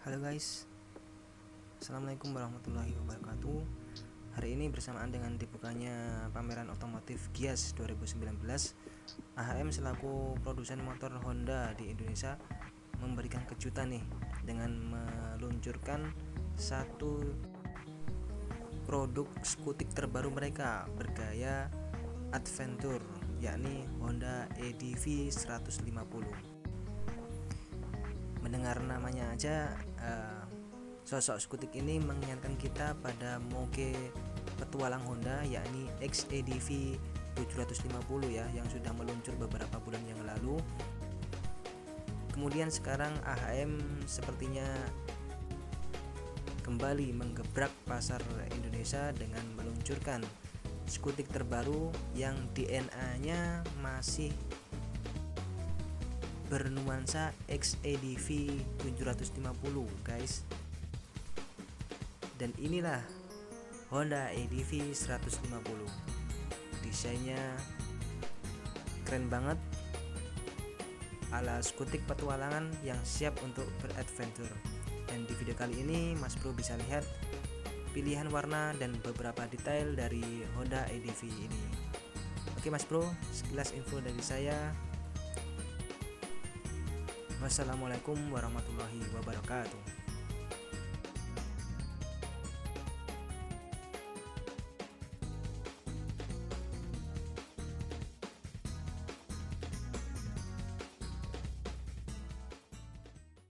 Halo guys, Assalamualaikum warahmatullahi wabarakatuh. Hari ini bersamaan dengan dibukanya pameran otomotif Gias 2019, AHM selaku produsen motor Honda di Indonesia memberikan kejutan nih dengan meluncurkan satu produk skutik terbaru mereka bergaya adventure, yakni Honda EDV 150. Mendengar namanya aja, sosok skutik ini mengingatkan kita pada moge petualang Honda, yakni XEDV 750 ya, yang sudah meluncur beberapa bulan yang lalu. Kemudian sekarang AHM sepertinya kembali menggebrak pasar Indonesia dengan meluncurkan skutik terbaru yang DNA-nya masih bernuansa XEDV 750 guys. Dan inilah Honda EDV 150. Desainnya keren banget, ala skutik petualangan yang siap untuk beradventure. Dan di video kali ini Mas Bro bisa lihat pilihan warna dan beberapa detail dari Honda EDV ini. Oke Mas Bro, sekilas info dari saya. Wassalamualaikum warahmatullahi wabarakatuh.